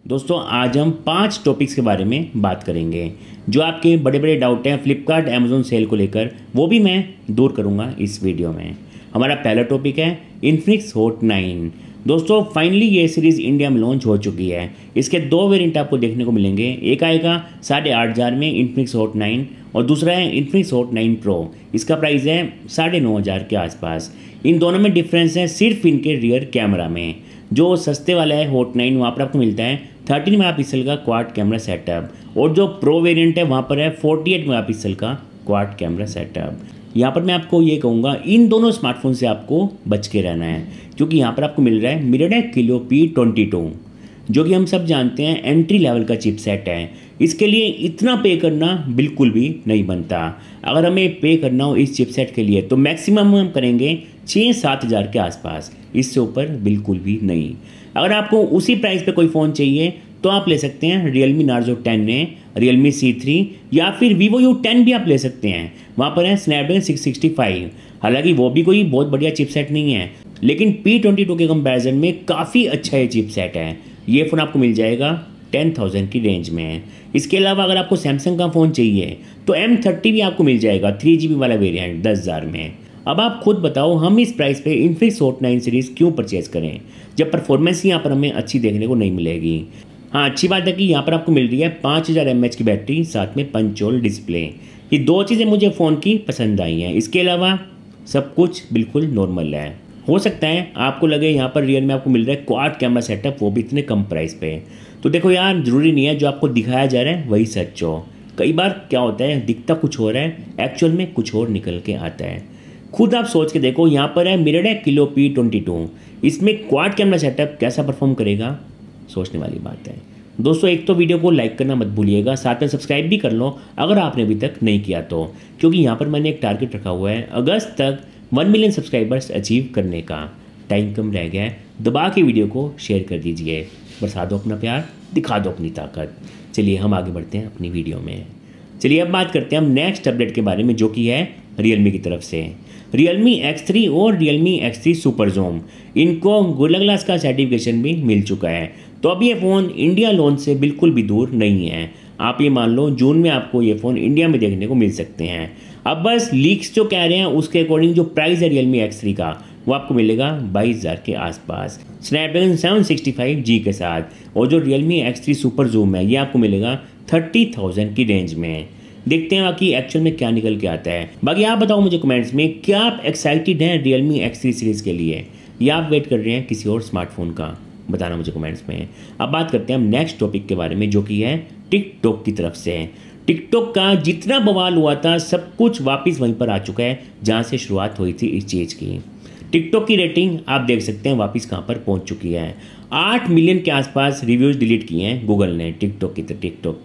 दोस्तों आज हम 5 टॉपिक्स के बारे में बात करेंगे। जो आपके बड़े बड़े डाउट हैं फ्लिपकार्ट अमेज़न सेल को लेकर, वो भी मैं दूर करूंगा इस वीडियो में। हमारा पहला टॉपिक है इन्फिनिक्स हॉट 9। दोस्तों फाइनली ये सीरीज़ इंडिया में लॉन्च हो चुकी है। इसके 2 वेरिएंट आपको देखने को मिलेंगे। एक आएगा 8,500 में इन्फिनिक्स हॉट 9 और दूसरा है इन्फिनिक्स हॉट 9 प्रो। इसका प्राइस है 9,500 के आसपास। इन दोनों में डिफरेंस है सिर्फ इनके रियर कैमरा में। जो सस्ते वाला है हॉट 9 वहाँ पर आपको मिलता है 13 मेगापिक्सल का क्वाड कैमरा सेटअप और जो प्रो वेरिएंट है वहाँ पर है 48 मेगापिक्सल का क्वाड कैमरा सेटअप। यहाँ पर मैं आपको ये कहूँगा इन दोनों स्मार्टफोन से आपको बच के रहना है, क्योंकि यहाँ पर आपको मिल रहा है मिराटेक Helio P22, जो कि हम सब जानते हैं एंट्री लेवल का चिपसेट है। इसके लिए इतना पे करना बिल्कुल भी नहीं बनता। अगर हमें पे करना हो इस चिपसेट के लिए तो मैक्सिमम हम करेंगे 6-7 हज़ार के आसपास, इससे ऊपर बिल्कुल भी नहीं। अगर आपको उसी प्राइस पे कोई फ़ोन चाहिए तो आप ले सकते हैं Realme Narzo 10 है, Realme C3 या फिर Vivo U10 भी आप ले सकते हैं। वहाँ पर है Snapdragon 665। हालांकि वो भी कोई बहुत बढ़िया चिपसेट नहीं है, लेकिन P22 के कंपैरिजन में काफ़ी अच्छा ये चिपसेट है। ये फ़ोन आपको मिल जाएगा 10,000 की रेंज में। इसके अलावा अगर आपको सैमसंग का फ़ोन चाहिए तो M30 भी आपको मिल जाएगा 3GB वाला वेरिएंट 10,000 में। अब आप खुद बताओ हम इस प्राइस पे इन्फिनिक्स हॉट 9 सीरीज़ क्यों परचेज करें, जब परफॉर्मेंस यहाँ पर हमें अच्छी देखने को नहीं मिलेगी। हाँ, अच्छी बात है कि यहाँ पर आपको मिल रही है 5000 mAh की बैटरी, साथ में पंच होल डिस्प्ले। ये 2 चीज़ें मुझे फ़ोन की पसंद आई हैं। इसके अलावा सब कुछ बिल्कुल नॉर्मल है। हो सकता है आपको लगे यहाँ पर रियल में आपको मिल रहा है क्वाड कैमरा सेटअप, वो भी इतने कम प्राइस पे। तो देखो यार, ज़रूरी नहीं है जो आपको दिखाया जा रहा है वही सच हो। कई बार क्या होता है दिखता कुछ हो रहा है, एक्चुअल में कुछ और निकल के आता है। खुद आप सोच के देखो, यहाँ पर है मिराटेक Helio P22, इसमें क्वाड कैमरा सेटअप कैसा परफॉर्म करेगा, सोचने वाली बात है। दोस्तों एक तो वीडियो को लाइक करना मत भूलिएगा, साथ में सब्सक्राइब भी कर लो अगर आपने अभी तक नहीं किया तो, क्योंकि यहाँ पर मैंने एक टारगेट रखा हुआ है अगस्त तक 1 मिलियन सब्सक्राइबर्स अचीव करने का। टाइम कम रह गया है, दबा के वीडियो को शेयर कर दीजिए। बरसा दो अपना प्यार, दिखा दो अपनी ताकत। चलिए हम आगे बढ़ते हैं अपनी वीडियो में। चलिए अब बात करते हैं हम नेक्स्ट अपडेट के बारे में, जो कि है Realme की तरफ से। Realme X3 और Realme X3 Super Zoom, इनको गोरिल्ला ग्लास का सर्टिफिकेशन भी मिल चुका है। तो अब ये फ़ोन इंडिया लॉन्च से बिल्कुल भी दूर नहीं है। आप ये मान लो जून में आपको ये फ़ोन इंडिया में देखने को मिल सकते हैं। अब बस लीक्स जो कह रहे हैं उसके अकॉर्डिंग जो प्राइस है Realme X3 का, वो आपको मिलेगा 22,000 के आसपास Snapdragon 765G के साथ, और जो Realme X3 Super Zoom है ये आपको मिलेगा 30,000 की रेंज में। देखते हैं बाकी एक्चुअल में क्या निकल के आता है। बाकी आप बताओ मुझे कमेंट्स में, क्या आप एक्साइटेड हैं Realme X3 सीरीज़ के लिए, या आप वेट कर रहे हैं किसी और स्मार्टफोन का, बताना मुझे कमेंट्स में। अब बात करते हैं हम नेक्स्ट टॉपिक के बारे में, जो कि है टिकटॉक की तरफ से। टिकटॉक का जितना बवाल हुआ था सब कुछ वापस वहीं पर आ चुका है जहाँ से शुरुआत हुई थी इस चीज़ की। टिकटॉक की रेटिंग आप देख सकते हैं वापस कहाँ पर पहुँच चुकी है। 8 मिलियन के आसपास रिव्यूज़ डिलीट किए हैं गूगल ने टिकटॉक की। टिकटॉक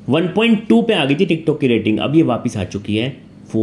1.2 पे आ गई थी टिकटॉक की रेटिंग, अब ये वापस आ चुकी है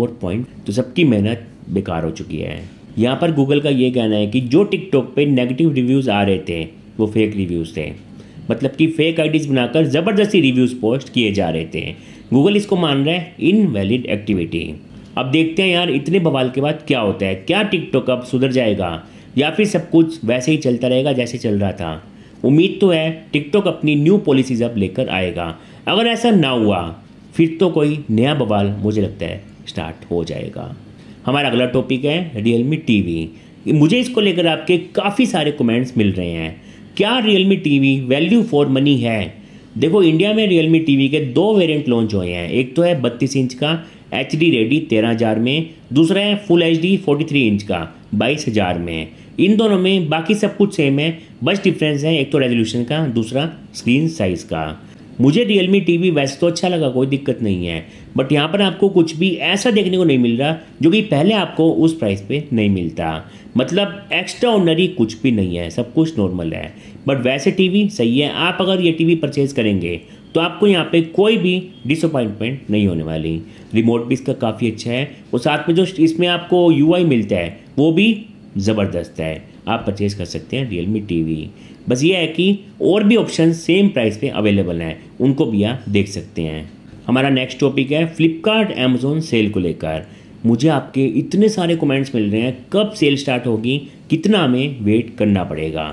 4 तो सबकी मेहनत बेकार हो चुकी है। यहाँ पर गूगल का ये कहना है कि जो टिकटॉक पे नेगेटिव रिव्यूज़ आ रहे थे वो फेक रिव्यूज़ थे, मतलब कि फेक आईडीज़ बनाकर ज़बरदस्ती रिव्यूज़ पोस्ट किए जा रहे थे। गूगल इसको मान रहा है इनवैलिड एक्टिविटी। अब देखते हैं यार इतने बवाल के बाद क्या होता है। क्या टिकटॉक अब सुधर जाएगा या फिर सब कुछ वैसे ही चलता रहेगा जैसे चल रहा था। उम्मीद तो है टिकटॉक अपनी न्यू पॉलिसीज़ अब लेकर आएगा। अगर ऐसा ना हुआ फिर तो कोई नया बवाल मुझे लगता है स्टार्ट हो जाएगा। हमारा अगला टॉपिक है Realme TV। मुझे इसको लेकर आपके काफ़ी सारे कमेंट्स मिल रहे हैं। क्या Realme TV value for money है? देखो इंडिया में Realme TV के 2 वेरिएंट लॉन्च हुए हैं। एक तो है 32 इंच का HD रेडी 13,000 में, दूसरा है फुल HD 43 इंच का 22,000 में। इन दोनों में बाकी सब कुछ सेम है, बस डिफरेंस है एक तो रेजोल्यूशन का, दूसरा स्क्रीन साइज़ का। मुझे Realme TV वैसे तो अच्छा लगा, कोई दिक्कत नहीं है, बट यहाँ पर आपको कुछ भी ऐसा देखने को नहीं मिल रहा जो कि पहले आपको उस प्राइस पे नहीं मिलता। मतलब एक्स्ट्रा ऑर्डिनरी कुछ भी नहीं है, सब कुछ नॉर्मल है। बट वैसे टीवी सही है। आप अगर ये टीवी परचेज़ करेंगे तो आपको यहाँ पे कोई भी डिसअपॉइंटमेंट नहीं होने वाली। रिमोट भी इसका काफ़ी अच्छा है और साथ में जो इसमें आपको UI मिलता है वो भी ज़बरदस्त है। आप परचेज़ कर सकते हैं Realme TV। बस ये है कि और भी ऑप्शन सेम प्राइस पे अवेलेबल हैं, उनको भी आप देख सकते हैं। हमारा नेक्स्ट टॉपिक है फ्लिपकार्ट अमेज़न सेल को लेकर। मुझे आपके इतने सारे कमेंट्स मिल रहे हैं, कब सेल स्टार्ट होगी, कितना हमें वेट करना पड़ेगा।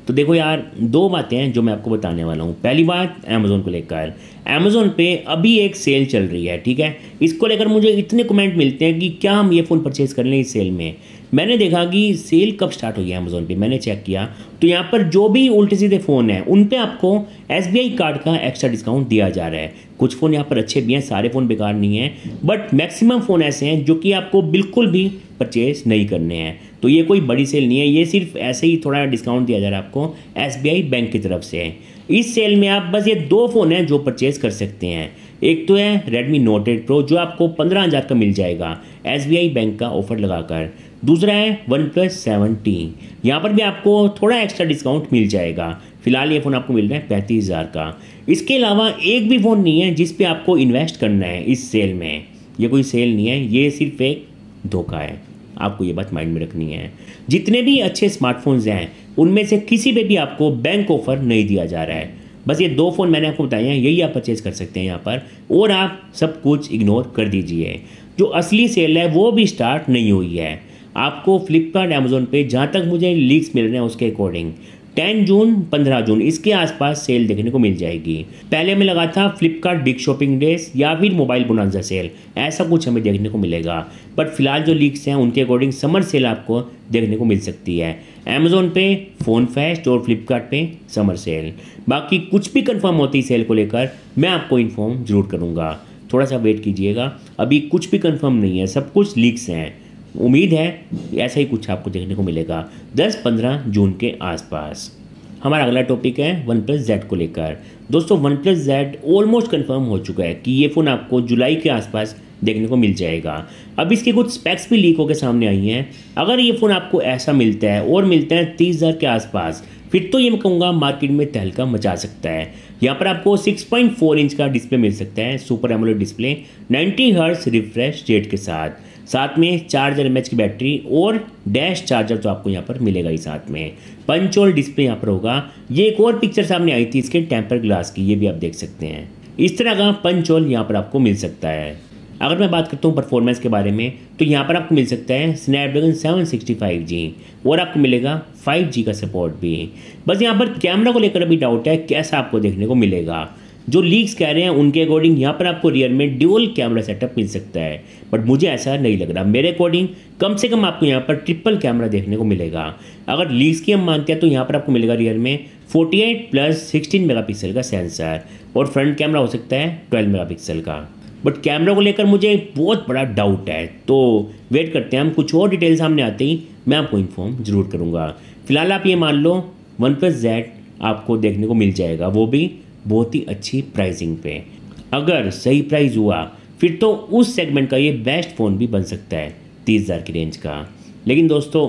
तो देखो यार, दो बातें हैं जो मैं आपको बताने वाला हूँ। पहली बात अमेज़ोन को लेकर, अमेज़ोन पे अभी एक सेल चल रही है, ठीक है। इसको लेकर मुझे इतने कमेंट मिलते हैं कि क्या हम ये फ़ोन परचेज़ कर लें इस सेल में। मैंने देखा कि सेल कब स्टार्ट हुई है अमेज़ोन पे, मैंने चेक किया तो यहाँ पर जो भी उल्टे सीधे फ़ोन हैं उन पे आपको SBI कार्ड का एक्स्ट्रा डिस्काउंट दिया जा रहा है। कुछ फ़ोन यहाँ पर अच्छे भी हैं, सारे फ़ोन बेकार नहीं हैं, बट मैक्सिमम फ़ोन ऐसे हैं जो कि आपको बिल्कुल भी परचेज़ नहीं करने हैं। तो ये कोई बड़ी सेल नहीं है, ये सिर्फ ऐसे ही थोड़ा डिस्काउंट दिया जा रहा है आपको SBI बैंक की तरफ से। इस सेल में आप बस ये दो फ़ोन हैं जो परचेज़ कर सकते हैं। एक तो है Redmi Note 8 Pro जो आपको 15,000 का मिल जाएगा SBI बैंक का ऑफर लगाकर। दूसरा है OnePlus 7T, यहाँ पर भी आपको थोड़ा एक्स्ट्रा डिस्काउंट मिल जाएगा। फिलहाल ये फ़ोन आपको मिल रहा है 35,000 का। इसके अलावा एक भी फ़ोन नहीं है जिस पे आपको इन्वेस्ट करना है इस सेल में। ये कोई सेल नहीं है, ये सिर्फ एक धोखा है, आपको ये बात माइंड में रखनी है। जितने भी अच्छे स्मार्टफोन्स हैं उनमें से किसी पे भी आपको बैंक ऑफर नहीं दिया जा रहा है। बस ये दो फ़ोन मैंने आपको बताए हैं, यही आप परचेज़ कर सकते हैं यहाँ पर, और आप सब कुछ इग्नोर कर दीजिए। जो असली सेल है वो भी स्टार्ट नहीं हुई है। आपको फ्लिपकार्ट अमेज़ोन पे जहाँ तक मुझे लीक्स मिल रहे हैं उसके अकॉर्डिंग 10 जून 15 जून इसके आसपास सेल देखने को मिल जाएगी। पहले हमें लगा था फ्लिपकार्ट बिग शॉपिंग डेज या फिर मोबाइल बोनांजा सेल, ऐसा कुछ हमें देखने को मिलेगा। बट फिलहाल जो लीक्स हैं उनके अकॉर्डिंग समर सेल आपको देखने को मिल सकती है अमेज़ोन पे फ़ोन फेस्ट और फ्लिपकार्ट पे समर सेल। बाकी कुछ भी कंफर्म होती सेल को लेकर मैं आपको इन्फॉर्म ज़रूर करूँगा, थोड़ा सा वेट कीजिएगा। अभी कुछ भी कंफर्म नहीं है, सब कुछ लीक्स हैं। उम्मीद है ऐसा ही कुछ आपको देखने को मिलेगा 10-15 जून के आसपास। हमारा अगला टॉपिक है OnePlus Z को लेकर। दोस्तों OnePlus Z ऑलमोस्ट कंफर्म हो चुका है कि ये फ़ोन आपको जुलाई के आसपास देखने को मिल जाएगा। अब इसके कुछ स्पेक्स भी लीक होकर सामने आई हैं। अगर ये फ़ोन आपको ऐसा मिलता है और मिलता है 30,000 के आसपास, फिर तो ये मैं कहूँगा मार्केट में तहलका मचा सकता है। यहाँ पर आपको 6.4 इंच का डिस्प्ले मिल सकता है, super AMOLED display 90 hertz refresh rate के साथ में 4000 mAh की बैटरी और डैश चार्जर तो आपको यहाँ पर मिलेगा ही साथ में। पंच होल डिस्प्ले यहाँ पर होगा। ये एक और पिक्चर सामने आई थी इसके टेम्पर ग्लास की, ये भी आप देख सकते हैं। इस तरह का पंच होल यहाँ पर आपको मिल सकता है। अगर मैं बात करता हूँ परफॉर्मेंस के बारे में तो यहाँ पर आपको मिल सकता है स्नैपड्रैगन 765G और आपको मिलेगा 5G का सपोर्ट भी। बस यहाँ पर कैमरा को लेकर अभी डाउट है कैसा आपको देखने को मिलेगा। जो लीक्स कह रहे हैं उनके अकॉर्डिंग यहाँ पर आपको रियर में ड्यूल कैमरा सेटअप मिल सकता है, बट मुझे ऐसा नहीं लग रहा। मेरे अकॉर्डिंग कम से कम आपको यहाँ पर ट्रिपल कैमरा देखने को मिलेगा। अगर लीक्स की हम मानते हैं तो यहाँ पर आपको मिलेगा रियर में 48+16 मेगापिक्सल का सेंसर और फ्रंट कैमरा हो सकता है 12 मेगापिक्सल का। बट कैमरा को लेकर मुझे बहुत बड़ा डाउट है, तो वेट करते हैं हम। कुछ और डिटेल सामने आते ही मैं आपको इन्फॉर्म ज़रूर करूँगा। फिलहाल आप ये मान लो OnePlus Z आपको देखने को मिल जाएगा, वो भी बहुत ही अच्छी प्राइसिंग पे। अगर सही प्राइस हुआ फिर तो उस सेगमेंट का ये बेस्ट फ़ोन भी बन सकता है 30,000 की रेंज का। लेकिन दोस्तों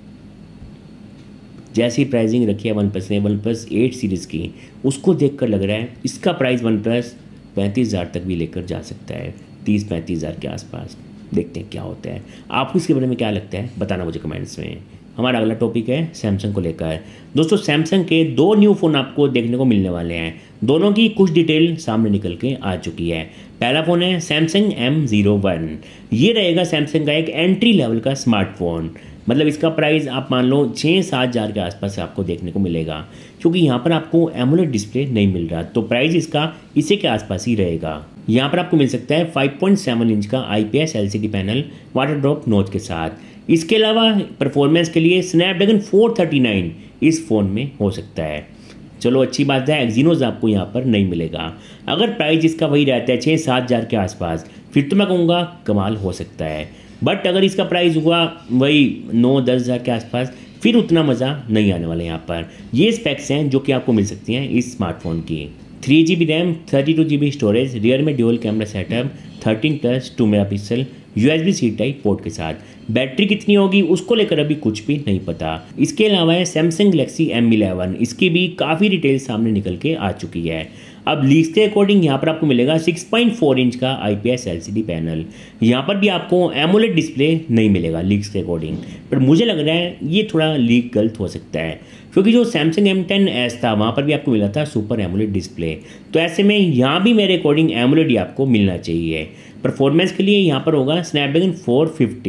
जैसी प्राइसिंग रखी है OnePlus ने OnePlus 8 सीरीज़ की, उसको देखकर लग रहा है इसका प्राइस OnePlus 35,000 तक भी लेकर जा सकता है, 30-35,000 के आसपास। देखते हैं क्या होता है। आपको इसके बारे में क्या लगता है बताना मुझे कमेंट्स में। हमारा अगला टॉपिक है सैमसंग को लेकर। दोस्तों सैमसंग के दो न्यू फ़ोन आपको देखने को मिलने वाले हैं। दोनों की कुछ डिटेल सामने निकल के आ चुकी है। पहला फ़ोन है सैमसंग M01। ये रहेगा सैमसंग का एक एंट्री लेवल का स्मार्टफोन। मतलब इसका प्राइस आप मान लो 6-7 हज़ार के आसपास आपको देखने को मिलेगा, क्योंकि यहाँ पर आपको एमोलेड डिस्प्ले नहीं मिल रहा, तो प्राइस इसका इसी के आसपास ही रहेगा। यहाँ पर आपको मिल सकता है 5.7 इंच का IPS LCD panel water drop notch के साथ। इसके अलावा परफॉर्मेंस के लिए स्नैपड्रैगन 439 इस फ़ोन में हो सकता है। चलो अच्छी बात है, एक्जीनोस आपको यहाँ पर नहीं मिलेगा। अगर प्राइस इसका वही रहता है 6-7 हज़ार के आसपास, फिर तो मैं कहूँगा कमाल हो सकता है। बट अगर इसका प्राइस हुआ वही 9-10 हज़ार के आसपास, फिर उतना मज़ा नहीं आने वाला। यहाँ पर ये स्पेक्स हैं जो कि आपको मिल सकती हैं इस स्मार्टफोन की। 3GB RAM, 32GB storage, rear में dual camera setup, 13+2 megapixel USB-C type port के साथ। बैटरी कितनी होगी उसको लेकर अभी कुछ भी नहीं पता। इसके अलावा है सैमसंग गैलेक्सी M11, इसकी भी काफ़ी डिटेल सामने निकल के आ चुकी है। अब लीक्स के अकॉर्डिंग यहाँ पर आपको मिलेगा 6.4 इंच का IPS LCD पैनल। यहाँ पर भी आपको एमोलेड डिस्प्ले नहीं मिलेगा लीक्स के अकॉर्डिंग, पर मुझे लग रहा है ये थोड़ा लीक गलत हो सकता है, क्योंकि जो सैमसंग M10s था वहाँ पर भी आपको मिला था सुपर एमोलेड डिस्प्ले। तो ऐसे में यहाँ भी मेरे अकॉर्डिंग एमोलेड ही आपको मिलना चाहिए। परफॉर्मेंस के लिए यहाँ पर होगा स्नैपड्रैगन 450।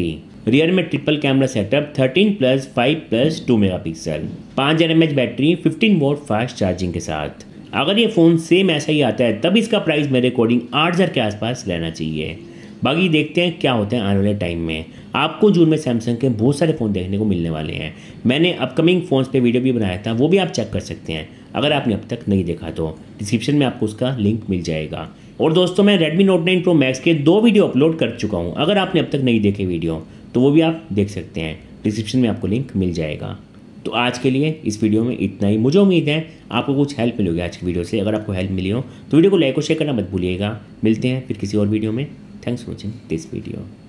रियर में triple camera setup 13+5+2 megapixel, 5000 mAh battery, 15 volt fast charging के साथ। अगर ये फ़ोन सेम ऐसा ही आता है तब इसका प्राइस मेरे अकॉर्डिंग 8000 के आसपास रहना चाहिए। बाकी देखते हैं क्या होता है आने वाले टाइम में। आपको जून में सैमसंग के बहुत सारे फ़ोन देखने को मिलने वाले हैं। मैंने अपकमिंग फ़ोन्स पे वीडियो भी बनाया था, वो भी आप चेक कर सकते हैं। अगर आपने अब तक नहीं देखा तो डिस्क्रिप्शन में आपको उसका लिंक मिल जाएगा। और दोस्तों मैं Redmi Note 9 Pro Max के 2 वीडियो अपलोड कर चुका हूँ। अगर आपने अब तक नहीं देखे वीडियो तो वो भी आप देख सकते हैं, डिस्क्रिप्शन में आपको लिंक मिल जाएगा। तो आज के लिए इस वीडियो में इतना ही। मुझे उम्मीद है आपको कुछ हेल्प मिलेगी आज की वीडियो से। अगर आपको हेल्प मिली हो तो वीडियो को लाइक और शेयर करना मत भूलिएगा। मिलते हैं फिर किसी और वीडियो में। Thanks for watching this video.